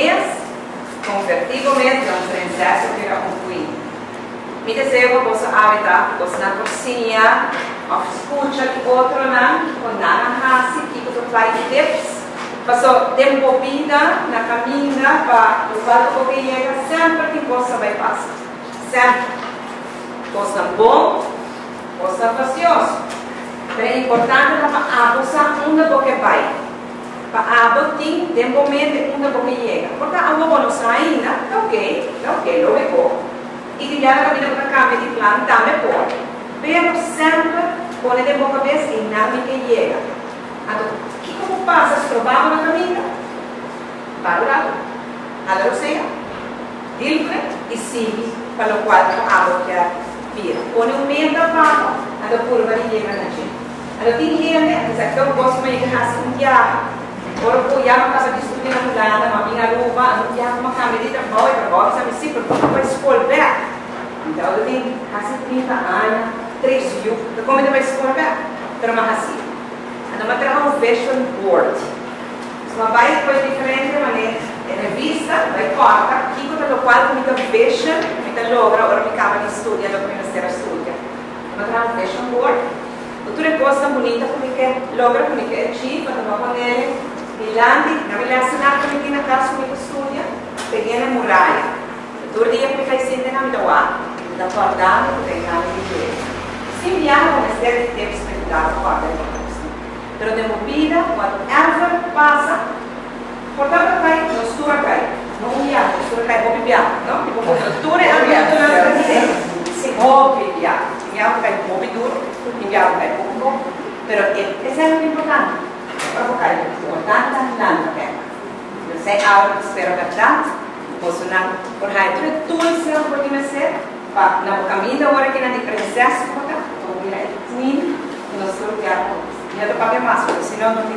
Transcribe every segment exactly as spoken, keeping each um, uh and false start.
mês, convertido mês, não princesa que era um queen. Me desejo que você habitar, que você na cozinha, ou escuta que outro não, que nada hasi, que você faz tips, passou tempo vida na caminha para o valor que chega sempre que você vai passar. Sempre. Coisa bom, coisa preciosa. É importante para abusar uma do que vai. Para abutir, tempo mente uma do que chega. Porque a boa não sai ainda, é ok, é ok, lo vou. E que já a vida para cá, de plano, também pode. Pero sempre, põe de boca vez e nada que chega. Então, o que como passa? Se trovava na caminha? Para o lado. Agora você, livre e siga para o qual a água que é vira. Põe um meio da vaga, a curva de chega na gente. Então, tem gente, que eu gosto de ir assim, um dia. Ora, eu ia para casa de estudar na mulher, uma minha luva, eu ia uma camerita boa para boa, sabe assim, porque eu vou escolher. Então, eu tenho assim trinta anos, três mil, então como eu vou escolher? Pero mais assim. Então, eu trago um fashion board. Se uma vai depois de diferente maneira, é revista, vai corta, aqui com o qual eu me fashion, me logra, ora me cava de estudar, eu me ministério estudar. Eu trago um fashion board. Tutte le cose bonite perché logra perché ci fanno con ele brilhanti, na verdade na que na casa que studia, peguei na muralha. Todo dia que faz sente na minha lá, da guardada que tem na minha. Sim, viaja uma série de tempos para guardar pero de movida, whatever passa, portanto vai no sua cai, não viaja, no sua cai, hobby viaja, não? Tipo, cultura é a minha sim, hobby viaja. Inviamo un po' più duro, inviamo un po', però è sempre importante, proprio che è importante l'anno che è. Se ora spero per tanto, posso non portare tutte tools per di sé, ma non cammino ora che non di princesa, come tu mi hai detto, non sto piano. Io devo cambiare maschio, se no non mi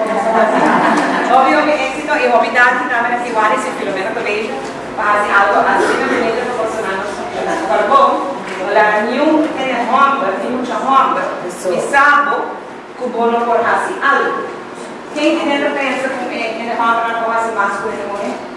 hai ovvio che esito e hobby tanti da me uguali se filomeno collegio, quasi alto, assolutamente non posso non fare buono. La new ene hombre, fiducia hombre, e sabo que o bono por assim algo. Quem tem pensa que ene hombre não pode mais coisa morrer?